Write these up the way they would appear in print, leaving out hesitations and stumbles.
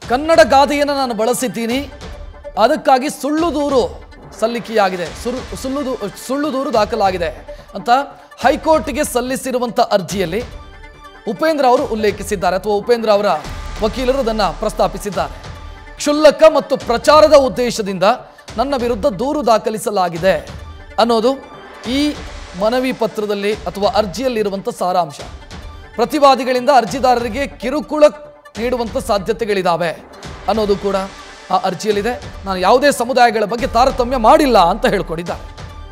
ಕನ್ನಡ ಗಾದೆಯನ್ನು ನಾನು ಬಳಸಿದ್ದೀನಿ, ಅದಕ್ಕಾಗಿ ಸುಳ್ಳು ದೂರು ಸಲ್ಲಿಕೆಯಾಗಿದೆ, ಸುಳ್ಳು ದೂರು ದಾಖಲಾಗಿದೆ ಅಂತ ಹೈಕೋರ್ಟ್ಗೆ ಸಲ್ಲಿಸಿರುವಂಥ ಅರ್ಜಿಯಲ್ಲಿ ಉಪೇಂದ್ರ ಅವರು ಉಲ್ಲೇಖಿಸಿದ್ದಾರೆ, ಅಥವಾ ಉಪೇಂದ್ರ ಅವರ ವಕೀಲರು ಅದನ್ನು ಪ್ರಸ್ತಾಪಿಸಿದ್ದಾರೆ. ಕ್ಷುಲ್ಲಕ ಮತ್ತು ಪ್ರಚಾರದ ಉದ್ದೇಶದಿಂದ ನನ್ನ ವಿರುದ್ಧ ದೂರು ದಾಖಲಿಸಲಾಗಿದೆ ಅನ್ನೋದು ಈ ಮನವಿ ಪತ್ರದಲ್ಲಿ ಅಥವಾ ಅರ್ಜಿಯಲ್ಲಿರುವಂಥ ಸಾರಾಂಶ. ಪ್ರತಿವಾದಿಗಳಿಂದ ಅರ್ಜಿದಾರರಿಗೆ ಕಿರುಕುಳ ನೀಡುವಂಥ ಸಾಧ್ಯತೆಗಳಿದ್ದಾವೆ ಅನ್ನೋದು ಕೂಡ ಆ ಅರ್ಜಿಯಲ್ಲಿದೆ. ನಾನು ಯಾವುದೇ ಸಮುದಾಯಗಳ ಬಗ್ಗೆ ತಾರತಮ್ಯ ಮಾಡಿಲ್ಲ ಅಂತ ಹೇಳ್ಕೊಂಡಿದ್ದಾರೆ.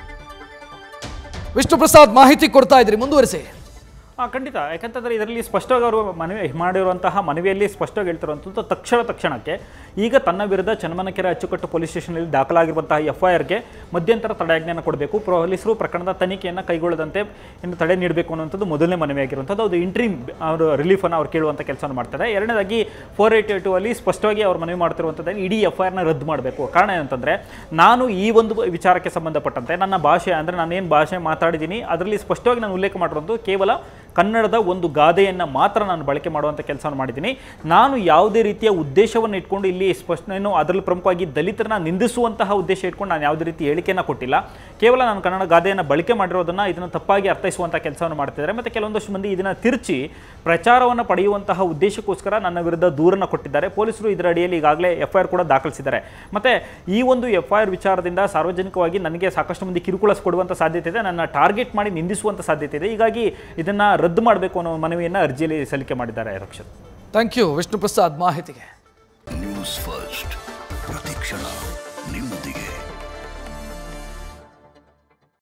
ವಿಷ್ಣು ಪ್ರಸಾದ್ ಮಾಹಿತಿ ಕೊಡ್ತಾ ಇದ್ರಿ, ಮುಂದುವರಿಸಿ. ಖಂಡಿತ. ಯಾಕಂತಂದರೆ ಇದರಲ್ಲಿ ಸ್ಪಷ್ಟವಾಗಿ ಅವರು ಮಾಡಿರುವಂತಹ ಮನವಿಯಲ್ಲಿ ಸ್ಪಷ್ಟವಾಗಿ ಹೇಳ್ತಿರುವಂಥದ್ದು ತಕ್ಷಣಕ್ಕೆ ಈಗ ತನ್ನ ವಿರುದ್ಧ ಚನ್ನಮನಕೆರೆ ಅಚ್ಚುಕಟ್ಟು ಪೊಲೀಸ್ ಸ್ಟೇಷನ್ನಲ್ಲಿ ದಾಖಲಾಗಿರುವಂತಹ FIRಗೆ ಮಧ್ಯಂತರ ತಡೆಯಾಜ್ಞೆಯನ್ನು ಕೊಡಬೇಕು, ಪೊಲೀಸರು ಪ್ರಕರಣದ ತನಿಖೆಯನ್ನು ಕೈಗೊಳ್ಳದಂತೆ ಇನ್ನು ತಡೆ ನೀಡಬೇಕು ಅನ್ನುವಂಥದ್ದು ಮೊದಲನೇ ಮನವಿಯಾಗಿರುವಂಥದ್ದು. ಅದು ಇಂಟ್ರೀಮ್ ಅವರು ರಿಲೀಫನ್ನು ಅವ್ರು ಕೇಳುವಂಥ ಕೆಲಸವನ್ನು ಮಾಡ್ತಾರೆ. ಎರಡನೇದಾಗಿ 482 ಅಲ್ಲಿ ಸ್ಪಷ್ಟವಾಗಿ ಅವ್ರು ಮನವಿ ಮಾಡ್ತಿರುವಂಥದ್ದು ಇಡೀ FIRನ ರದ್ದು ಮಾಡಬೇಕು. ಕಾರಣ ಏನಂತಂದರೆ, ನಾನು ಈ ಒಂದು ವಿಚಾರಕ್ಕೆ ಸಂಬಂಧಪಟ್ಟಂತೆ ನನ್ನ ಭಾಷೆ ಅಂದರೆ ನಾನೇನು ಭಾಷೆ ಮಾತಾಡಿದ್ದೀನಿ ಅದರಲ್ಲಿ ಸ್ಪಷ್ಟವಾಗಿ ನಾನು ಉಲ್ಲೇಖ ಮಾಡಿರೋದು ಕೇವಲ ಕನ್ನಡದ ಒಂದು ಗಾದೆಯನ್ನು ಮಾತ್ರ ನಾನು ಬಳಕೆ ಮಾಡುವಂಥ ಕೆಲಸವನ್ನು ಮಾಡಿದ್ದೀನಿ. ನಾನು ಯಾವುದೇ ರೀತಿಯ ಉದ್ದೇಶವನ್ನು ಇಟ್ಕೊಂಡು ಇಲ್ಲಿ ಸ್ಪಷ್ಟನೇನು ಅದರಲ್ಲಿ ಪ್ರಮುಖವಾಗಿ ದಲಿತರನ್ನ ನಿಂದಿಸುವಂತಹ ಉದ್ದೇಶ ಇಟ್ಕೊಂಡು ನಾನು ಯಾವುದೇ ರೀತಿ ಹೇಳಿಕೆಯನ್ನು ಕೊಟ್ಟಿಲ್ಲ. ಕೇವಲ ನಾನು ಕನ್ನಡ ಗಾದೆಯನ್ನು ಬಳಕೆ ಮಾಡಿರೋದನ್ನು ಇದನ್ನು ತಪ್ಪಾಗಿ ಅರ್ಥೈಸುವಂಥ ಕೆಲಸವನ್ನು ಮಾಡ್ತಿದ್ದಾರೆ. ಮತ್ತು ಕೆಲವೊಂದಷ್ಟು ಮಂದಿ ಇದನ್ನು ತಿರುಚಿ ಪ್ರಚಾರವನ್ನು ಪಡೆಯುವಂತಹ ಉದ್ದೇಶಕ್ಕೋಸ್ಕರ ನನ್ನ ವಿರುದ್ಧ ದೂರನ್ನು ಕೊಟ್ಟಿದ್ದಾರೆ. ಪೊಲೀಸರು ಇದರ ಅಡಿಯಲ್ಲಿ ಈಗಾಗಲೇ FIR ಕೂಡ ದಾಖಲಿಸಿದ್ದಾರೆ. ಮತ್ತು ಈ ಒಂದು FIR ವಿಚಾರದಿಂದ ಸಾರ್ವಜನಿಕವಾಗಿ ನನಗೆ ಸಾಕಷ್ಟು ಮಂದಿ ಕಿರುಕುಳ ಕೊಡುವಂಥ ಸಾಧ್ಯತೆ ಇದೆ, ನನ್ನ ಟಾರ್ಗೆಟ್ ಮಾಡಿ ನಿಂದಿಸುವಂಥ ಸಾಧ್ಯತೆ ಇದೆ. ಹೀಗಾಗಿ ಇದನ್ನು ರದ್ದು ಮಾಡಬೇಕು ಅನ್ನೋ ಮನವಿಯನ್ನು ಅರ್ಜಿಯಲ್ಲಿ ಸಲ್ಲಿಕೆ ಮಾಡಿದ್ದಾರೆ. ರಕ್ಷಿತ್, ಥ್ಯಾಂಕ್ ಯು ವಿಷ್ಣು ಪ್ರಸಾದ್ ಮಾಹಿತಿಗೆ. ನ್ಯೂಸ್